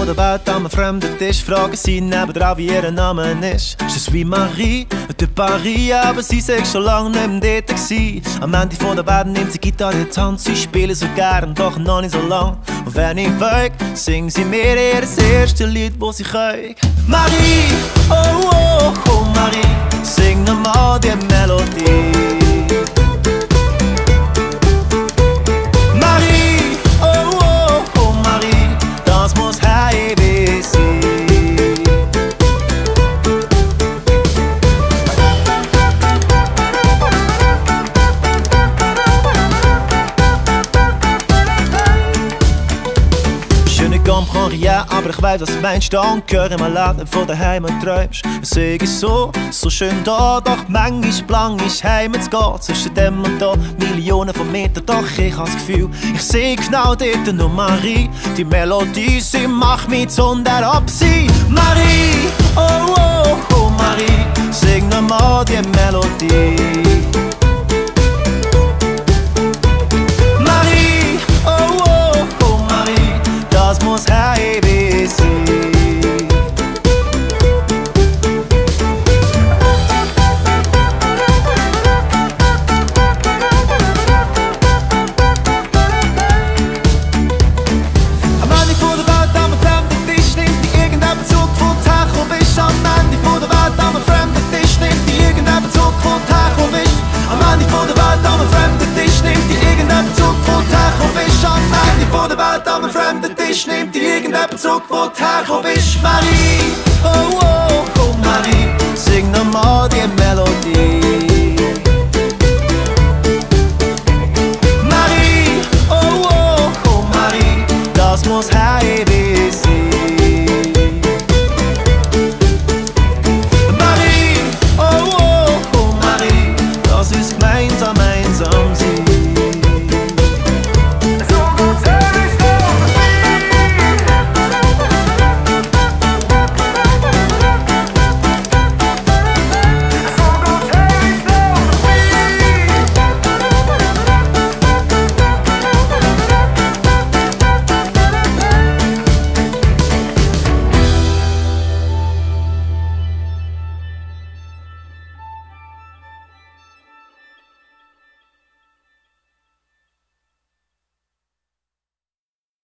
von der Welt an einem fremden Tisch fragen sie nebendran, wie ihr Name ist. Je suis Marie de Paris, aber sie sagt schon lange nicht mehr dort gewesen. Am Ende von der Welt nimmt sie Gitarre in die Hand, sie spielen so gern, doch noch nicht so lang. Und wenn ich weg, singen sie mir ihr das erste Lied, das sie können. Marie, oh oh oh Marie, sing nochmal die Melodie. Marie, oh oh oh Marie, das muss heimweh sein. Je ne comprends rien, aber ich weiß, was du meinst. Danke in meinem Leben von der Heimat träumst. Es ist so schön da, doch manchmal blang ist Heimat zu gehen. Zwischen dem und da Millionen von Metern, doch ich habe das Gefühl, ich sehe genau dort nur Marie. Die Melodie, sie macht mich zunder ab sie. Marie, oh oh oh Marie, sing nochmal die Melodie. Marie, oh oh oh Marie, das muss heimweh sein. Am Ende von der Welt an einem fremden Tisch nimmt die irgendeinen Zug von Tacho bist. Am Ende von der Welt an einem fremden Tisch nimmt die irgendeinen Zug von Tacho bist. Am Ende von der Welt an einem fremden Tisch nimmt die irgendeinen Zug von Tacho bist. Am Ende von der Welt an einem fremden Tisch nimmt die irgendeinen Zug von Tacho bist. Marie, oh oh oh Marie, sing nochmal die Melodie.